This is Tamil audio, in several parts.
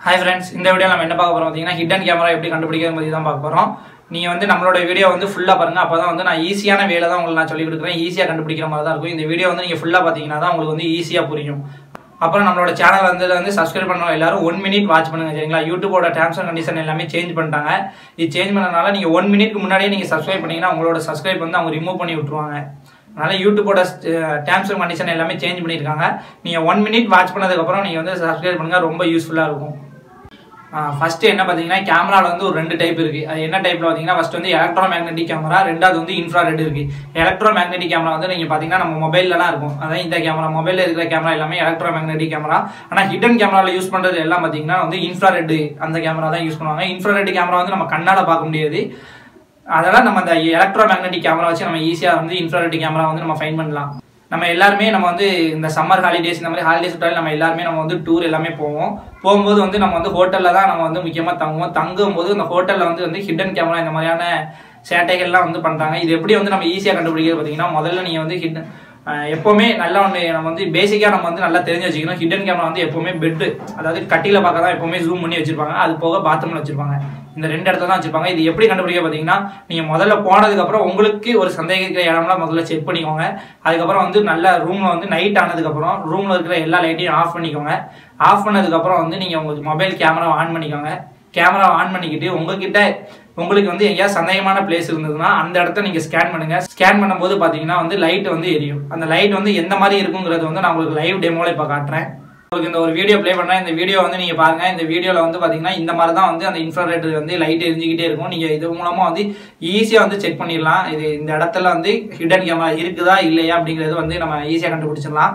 Hi friends, இந்த வீடியோ நம்ம என்ன பார்க்க போறோம் பாத்தீங்கன்னா ஹிடன் கேமரா எப்படி கண்டுபிடிக்கிறது பத்தி தான் பார்க்க போறோம். நீங்க வந்து நம்மளோட வீடியோ வந்து ஃபுல்லா பாருங்க. அப்பதான் வந்து நான் ஈஸியான வேலை தான் உங்களுக்கு நான் சொல்லி கொடுக்கிறேன். ஈஸியா கண்டுபிடிக்கிற மாதிரி தான் இருக்கும். இந்த வீடியோ வந்து நீங்க ஃபுல்லா பாத்தீங்கன்னா தான் உங்களுக்கு வந்து ஈஸியா புரியும். அப்புறம் நம்மளோட சேனல் வந்து சப்ஸ்கிரைப் பண்ணவங்க எல்லாரும் 1 minute வாட்ச் பண்ணுங்க சரிங்களா. யூடியூபோட டேர்ம்ஸ் அண்ட் கண்டிஷன் எல்லாமே சேஞ்ச் பண்ணிட்டாங்க. இது சேஞ்ச் பண்ணனால நீங்க 1 minuteக்கு முன்னாடியே நீங்க சப்ஸ்கிரைப் பண்ணீங்கன்னா உங்களோட சப்ஸ்கிரைப் வந்து அவங்க ரிமூவ் பண்ணி விட்டுருவாங்க. அதனால யூடியூபோட டேர்ம்ஸ் அண்ட் கண்டிஷன் எல்லாமே சேஞ்ச் பண்ணியிருக்காங்க. நீங்க 1 minute வாட்ச் பண்ணதுக்கு அப்புறம் நீங்க வந்து சப்ஸ்கிரைப் பண்ணுங்க, ரொம்ப யூஸ்ஃபுல்லா இருக்கும். ஃபர்ஸ்ட் என்ன பார்த்தீங்கன்னா கேமராவில் வந்து ஒரு 2 டைப் இருக்குது. அது என்ன டைப்பில் பார்த்தீங்கன்னா ஃபர்ஸ்ட் வந்து எலக்ட்ரோ மேக்னெட்டிக் கேமரா, ரெண்டாவது வந்து இன்ஃப்ராரெட் இருக்குது. எலக்ட்ரோ மேக்னெட்டிக் கேமரா வந்து நீங்கள் பார்த்தீங்கன்னா நம்ம மொபைல்லாம் இருக்கும். அதாவது இந்த கேமரா மொபைலில் இருக்கிற கேமரா எல்லாமே எலக்ட்ரோ மேக்னெட்டிக் கேமரா. ஆனால் ஹிடன் கேமராவில் யூஸ் பண்ணுறது எல்லாம் பார்த்தீங்கன்னா வந்து இன்ஃப்ராரெட் அந்த கேமரா தான் யூஸ் பண்ணுவாங்க. இன்ஃப்ராரெட் கேமரா வந்து நம்ம கண்ணால் பார்க்க முடியாது. அதெல்லாம் நம்ம அந்த எலக்ட்ரோ மேக்னெட்டிக் கேமரா வச்சு நம்ம ஈஸியாக வந்து இன்ஃப்ராரெட் கேமரா வந்து நம்ம ஃபைண்ட் பண்ணலாம். நம்ம எல்லாருமே நம்ம வந்து இந்த சம்மர் ஹாலிடேஸ் இந்த மாதிரி ஹாலிடேஸ் விட்டாலும் நம்ம எல்லாருமே நம்ம வந்து டூர் எல்லாமே போகும்போது வந்து நம்ம வந்து ஹோட்டலில் தான் நம்ம வந்து முக்கியமாக தங்கும்போது இந்த ஹோட்டலில் வந்து ஹிடன் கேமரா இந்த மாதிரியான சேட்டைகள்லாம் வந்து பண்ணுறாங்க. இது எப்படி வந்து நம்ம ஈஸியாக கண்டுபிடிக்கிறது பார்த்தீங்கன்னா முதல்ல நீங்கள் வந்து எப்போவுமே நல்லா ஒன்று நம்ம வந்து பேசிக்காக நம்ம வந்து நல்லா தெரிஞ்சு வச்சுக்கணும். ஹிடன் கேமரா வந்து எப்போவுமே பெட்டு, அதாவது கட்டியில் பார்க்க தான் எப்போவுமே ஜூம் பண்ணி வச்சிருப்பாங்க. அது போக பாத்ரூமில் வச்சிருப்பாங்க. இந்த 2 இடத்துல தான் வச்சிருப்பாங்க. இது எப்படி கண்டுபிடிக்க பார்த்தீங்கன்னா நீங்கள் முதல்ல போனதுக்கப்புறம் உங்களுக்கு ஒரு சந்தேகிக்கிற இடம்லாம் முதல்ல செக் பண்ணிக்கோங்க. அதுக்கப்புறம் வந்து நல்ல ரூமில் வந்து நைட் ஆனதுக்கப்புறம் ரூமில் இருக்கிற எல்லா லைட்டையும் ஆஃப் பண்ணிக்கோங்க. ஆஃப் பண்ணதுக்கப்புறம் வந்து நீங்கள் உங்களுக்கு மொபைல் கேமரா ஆன் பண்ணிக்கோங்க. கேமரா ஆன் பண்ணிக்கிட்டு உங்களுக்கு வந்து எங்கேயாவது சந்தேகமான பிளேஸ் இருந்ததுன்னா அந்த இடத்த நீங்கள் ஸ்கேன் பண்ணுங்க. ஸ்கேன் பண்ணும்போது பார்த்தீங்கன்னா வந்து லைட் வந்து எரியும். அந்த லைட் வந்து எந்த மாதிரி இருக்குங்கிறது வந்து நான் உங்களுக்கு லைவ் டெமோல இப்போ காட்டுறேன். உங்களுக்கு இந்த ஒரு வீடியோ ப்ளே பண்ணுறேன். இந்த வீடியோ வந்து நீங்கள் பாருங்க. இந்த வீடியோவில் வந்து பார்த்தீங்கன்னா இந்த மாதிரி தான் வந்து அந்த இன்ஃப்ராரெட் வந்து லைட் எரிஞ்சிக்கிட்டே இருக்கும். நீங்கள் இது மூலமாக வந்து ஈஸியாக வந்து செக் பண்ணிடலாம். இது இந்த இடத்துல வந்து ஹிடன் கேமரா இருக்குதா இல்லையா அப்படிங்கிறது வந்து நம்ம ஈஸியாக கண்டுபிடிச்சிடலாம்.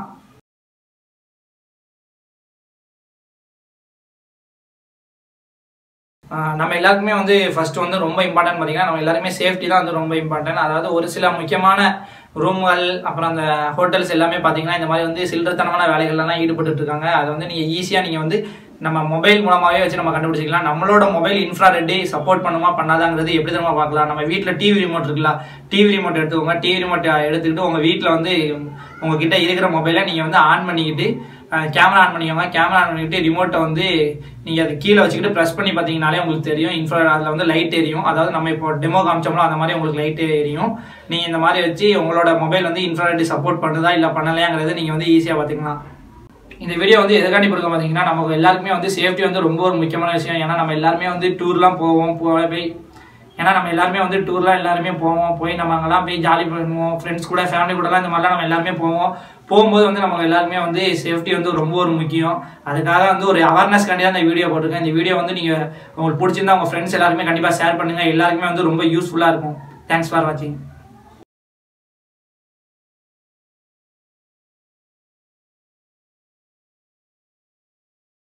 நம்ம எல்லாருக்குமே வந்து ஃபர்ஸ்ட் வந்து ரொம்ப இம்பார்ட்டன்ட் பார்த்தீங்கன்னா நம்ம எல்லாருமே சேஃப்டி தான் வந்து ரொம்ப இம்பார்ட்டன்ட். அதாவது ஒரு சில முக்கியமான ரூம்கள் அப்புறம் அந்த ஹோட்டல்ஸ் எல்லாமே பார்த்தீங்கன்னா இந்த மாதிரி வந்து சில்லறத்தனமான வேலைகள்லாம் ஈடுபட்டு இருக்காங்க. அதை வந்து நீங்கள் ஈஸியாக நீங்கள் வந்து நம்ம மொபைல் மூலமாகவே வச்சு நம்ம கண்டுபிடிச்சிக்கலாம். நம்மளோட மொபைல் இன்ஃப்ராரெட் சப்போர்ட் பண்ணுமா பண்ணாதாங்கிறது எப்படி நம்ம பார்க்கலாம். நம்ம வீட்டில் டிவி ரிமோட் இருக்குல்ல, டிவி ரிமோட் எடுத்துக்கோங்க. டிவி ரிமோட் எடுத்துக்கிட்டு உங்கள் வீட்டில் வந்து உங்ககிட்ட இருக்கிற மொபைலை நீங்கள் வந்து ஆன் பண்ணிக்கிட்டு கேமரா ஆன் பண்ணிக்கோங்க. கேமரா ஆன் பண்ணிக்கிட்டு ரிமோட்டை வந்து நீங்கள் அது கீழே வச்சுக்கிட்டு ப்ரெஸ் பண்ணி பார்த்தீங்கனாலே உங்களுக்கு தெரியும் இன்ஃப்ராரெட் அதில் வந்து லைட் எரியும். அதாவது நம்ம இப்போ டெமோ காமிச்சோம்னா அந்த மாதிரி உங்களுக்கு லைட் எரியும். நீங்கள் இந்த மாதிரி வச்சு உங்களோட மொபைல் வந்து இன்ஃப்ராரெட் சப்போர்ட் பண்ணுதா இல்லை பண்ணலையாங்கிறது நீங்கள் வந்து ஈஸியாக பார்த்துக்கலாம். இந்த வீடியோ வந்து எதுக்காண்டி கொடுக்க பார்த்தீங்கன்னா நமக்கு எல்லாருக்குமே வந்து சேஃப்டி வந்து ரொம்ப ஒரு முக்கியமான விஷயம். ஏன்னா நம்ம எல்லாருமே வந்து டூர்லாம் எல்லாருமே போவோம். போய் நம்ம அங்கெல்லாம் போய் ஜாலி பண்ணுவோம். ஃப்ரெண்ட்ஸ் கூட ஃபேமிலி கூடலாம் இந்த மாதிரிலாம் நம்ம எல்லாருமே போகும்போது வந்து நமக்கு எல்லாருமே வந்து சேஃப்டி வந்து ரொம்ப ஒரு முக்கியம். அதுக்காக வந்து ஒரு அவேர்னஸ்காண்டி தான் இந்த வீடியோ போட்டிருக்கேன். இந்த வீடியோ வந்து நீங்கள் உங்களுக்கு பிடிச்சிருந்தா உங்கள் ஃப்ரெண்ட்ஸ் எல்லாருமே கண்டிப்பாக ஷேர் பண்ணுங்கள். எல்லாருக்குமே வந்து ரொம்ப யூஸ்ஃபுல்லாக இருக்கும். தேங்க்ஸ் ஃபார் வாட்சிங்.